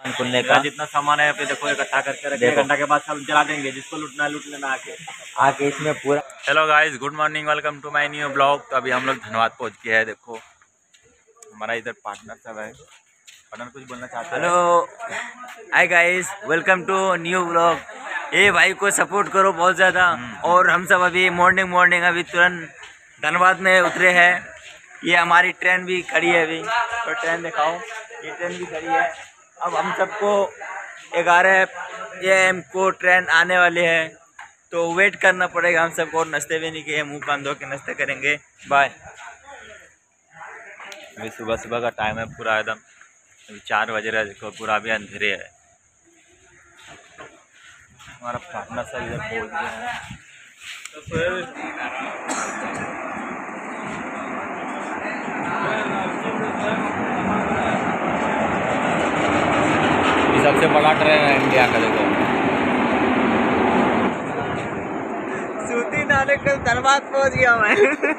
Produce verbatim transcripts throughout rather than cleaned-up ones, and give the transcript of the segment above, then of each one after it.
खुलने का जितना सामान है पे देखो इकट्ठा करके रखे, एक घंटा के बाद सब जला देंगे, जिसको लूटना लूट लेना आके आके इसमें पूरा। Hello guys, good morning, welcome to my new blog. तो अभी हम लोग धनबाद पहुंच गए हैं। देखो हमारा इधर पार्टनर सब है। पार्टनर कुछ बोलना चाहते हैं? Hello hi guys, welcome to new blog. ये भाई को सपोर्ट करो बहुत ज़्यादा। और हम सब अभी मॉर्निंग मॉर्निंग अभी तुरंत धनबाद में उतरे हैं। ये हमारी ट्रेन भी खड़ी है अभी, और ट्रेन दिखाओ, ये ट्रेन भी खड़ी है। अब हम सबको ग्यारह ए एम को ट्रेन आने वाले हैं, तो वेट करना पड़ेगा हम सबको। और नाश्ते भी नहीं किए, मुँह कान धो के नाश्ते करेंगे। बाय। अभी सुबह सुबह का टाइम है, पूरा एकदम अभी चार बज रहा है। देखो पूरा अभी अंधेरे है। हमारा पार्टनर सब इधर पहुंच गए हैं। तो फिर ये सबसे बड़ा ट्रेन है इंडिया का। देखो सूती नाले कल धनबाद पहुंच गया मैं।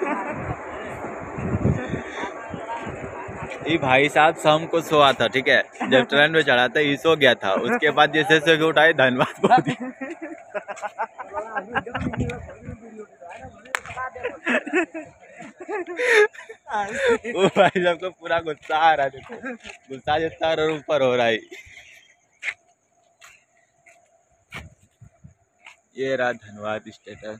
ये भाई साहब शाम को सोआ था, ठीक है। जब ट्रेन में चढ़ा था ये सो गया था। उसके बाद जैसे से उठाए धनबाद पहुंच गया। वो भाई साहब को पूरा गुस्सा आ रहा है। देखो गुस्सा जितना और ऊपर हो रहा है। ये रहा धनबाद स्टेशन।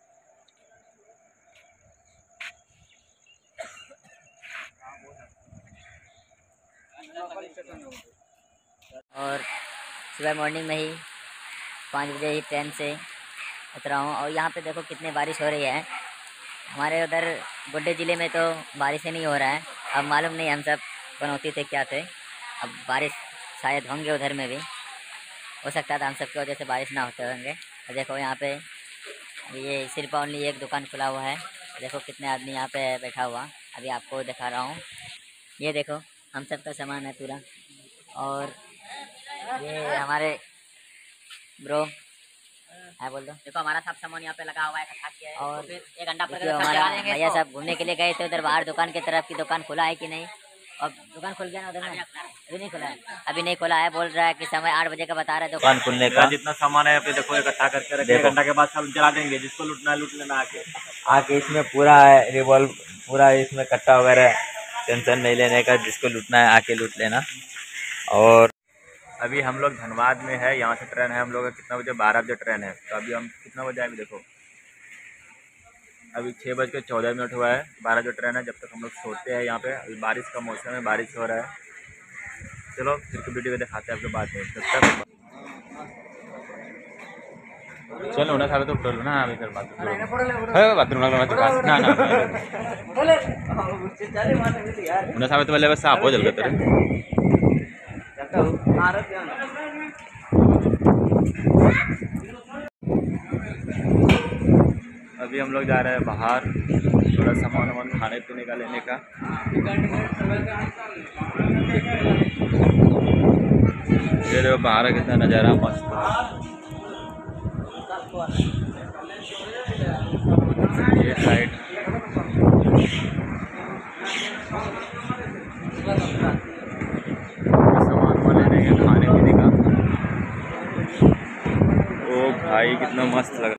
और सुबह मॉर्निंग में ही पाँच बजे ही ट्रेन से उतरा हूँ। और यहाँ पे देखो कितनी बारिश हो रही है। हमारे उधर गोड्डे ज़िले में तो बारिश ही नहीं हो रहा है। अब मालूम नहीं हम सब बनौती थे क्या थे। अब बारिश शायद होंगे उधर में भी, हो सकता था हम सब की वजह से बारिश ना होते होंगे। और देखो यहाँ पे ये सिर्फ ओनली एक दुकान खुला हुआ है। देखो कितने आदमी यहाँ पे बैठा हुआ, अभी आपको दिखा रहा हूँ। ये देखो हम सब का सामान है पूरा। और ये हमारे ब्रो है, बोल दो। देखो हमारा सब सामान यहाँ पे लगा हुआ है, इकट्ठा किया है। और फिर एक घंटा पर हमारा भैया सब घूमने के लिए गए थे उधर बाहर दुकान की तरफ की। दुकान खुला है कि नहीं? और दुकान खुल गया ना उधर में? अभी नहीं खुला है, अभी नहीं खुला है। बोल रहा है कि समय आठ बजे का बता रहा है दुकान खुलने का। जितना सामान है पे देखो इकट्ठा करके रखे, एक घंटा के बाद सब जला देंगे, जिसको लूटना लूट लेना आके आके इसमें पूरा रिवॉल्व पूरा इसमें कट्टा वगैरह, टेंशन नहीं लेने का। जिसको लूटना है आके लूट लेना। और अभी हम लोग धनबाद में है। यहाँ से ट्रेन है हम लोग कितना बजे? बारह बजे ट्रेन है। तो अभी हम कितना बजे अभी देखो अभी छः बज के चौदह मिनट हुआ है। बारह जो ट्रेन है, जब तक हम लोग सोते हैं यहाँ पे। अभी बारिश का मौसम है, बारिश हो रहा है। चलो फिर के वीडियो में दिखाते हैं आपको बाद में। तब तक चलो ना सारे तो उठो ना अभी फिर बात बाथरूम ना ना उन्हें साबित वाले बस आप हो जल तेरे। अभी हम लोग जा रहे हैं बाहर, थोड़ा सामान वामान खाने पीने का लेने का। ये देखो बाहर का कितना नज़ारा मस्त है। ये साइड सामान वामान लेने का, खाने पीने का। ओ भाई कितना मस्त लग रहा है।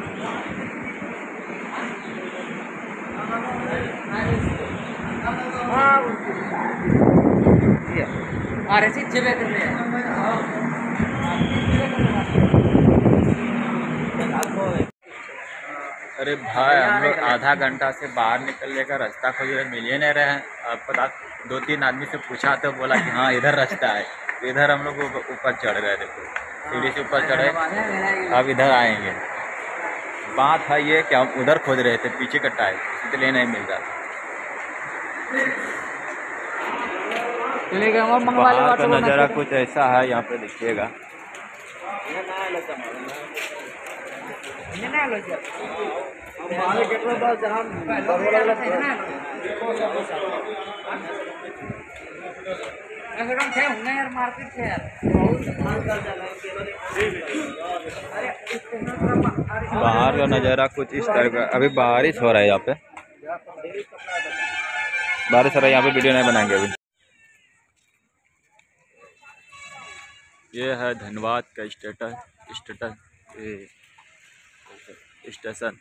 अरे भाई हम लोग आधा घंटा से बाहर निकलने का रास्ता खोज रहे, मिल ही नहीं रहे हैं। आपको दो तीन आदमी से पूछा तो बोला कि हाँ इधर रास्ता है। इधर हम लोग ऊपर चढ़ रहे हैं। देखो सीढ़ी से ऊपर चढ़े, अब इधर आएंगे। बात है ये कि हम उधर खोज रहे थे, पीछे कट्टा है, इसलिए नहीं मिल रहा। बाहर का नज़ारा कुछ ऐसा है, यहाँ पे देखिएगा। बाहर का नज़ारा कुछ इस तरह का। अभी बारिश हो रहा है यहाँ पे, बारिश हो रहा है यहाँ पे। वीडियो नहीं बनाएंगे अभी। ये है धनबाद का स्टेटस स्टेटस स्टेशन।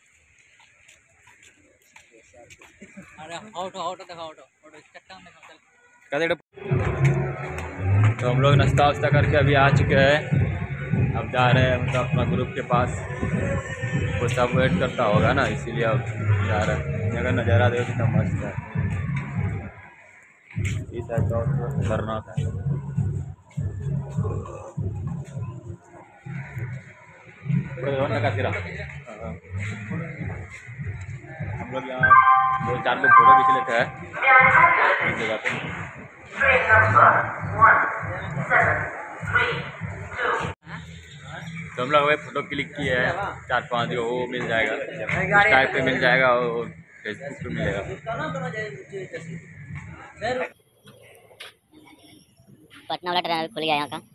तो हम लोग नाश्ता वास्ता करके अभी आ चुके हैं। अब जा रहे हैं मतलब अपना ग्रुप के पास। वो सब वेट करता होगा ना, इसीलिए अब जा रहे हैं। अगर नज़ारा देखो कितना मस्त है। इस साइड का खतरनाक है। हम लोग यहाँ दो चार लोग फोटो खींच लेते हैं इस जगह पे। तो हम लोग वही फोटो क्लिक किए हैं चार पाँच, जो वो मिल जाएगा, इंस्टा पे मिल जाएगा और फेसबुक पे मिलेगा। पटना वाला ट्रेन खुल गया यहाँ का।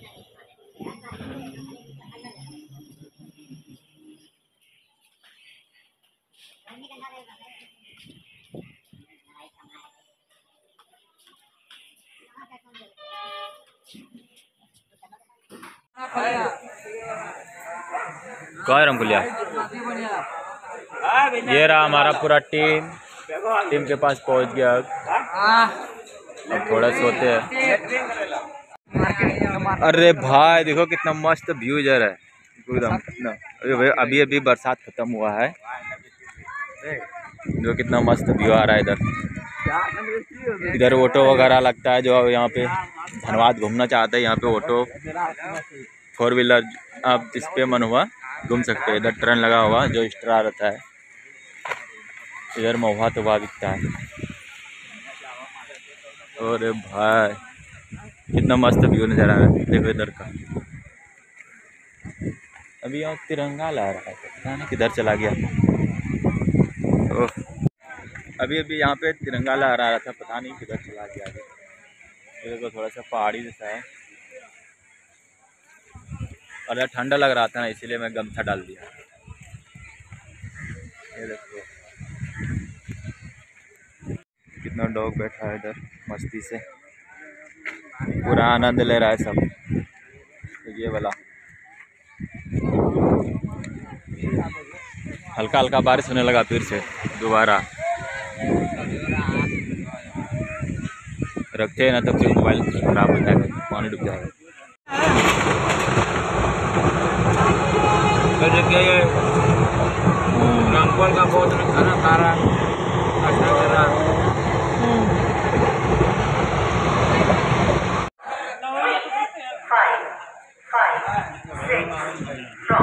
कौन रंगुलिया? ये रहा हमारा पूरा टीम। टीम के पास पहुंच गया। अब थोड़ा सोते हैं। अरे भाई देखो कितना मस्त व्यू इधर है एकदम। अभी अभी अभी बरसात खत्म हुआ है, जो कितना मस्त व्यू आ रहा है इधर। इधर ऑटो वगैरह लगता है, जो यहाँ पे धनबाद घूमना चाहते हैं यहाँ पे ऑटो फोर व्हीलर आप इस पे मन हुआ घूम सकते हैं। इधर ट्रेन लगा हुआ जो एक्स्ट्रा रहता है। इधर महुआ तो वहाँ दिखता है। और भाई कितना मस्त व्यू नज़र आ रहा है, देखो इधर का। अभी यहाँ तिरंगा ला रहा है, पता नहीं किधर चला गया। ओह अभी अभी यहाँ पे तिरंगा लहरा रहा था, पता नहीं किधर चला गया। देखो थोड़ा सा पहाड़ी जैसा है और ठंडा लग रहा था ना, इसीलिए मैं गमछा डाल दिया। ये देखो कितना डॉग बैठा है इधर, मस्ती से पूरा आनंद ले रहा है सब। ये वाला हल्का हल्का बारिश होने लगा फिर से दोबारा। रखते हैं ना तब फिर मोबाइल खराब हो जाएगा, पानी डूब जाएगा। ये रामपुर का बहुत खाना खा रहा है, अच्छा कर रहा है। five, five, six,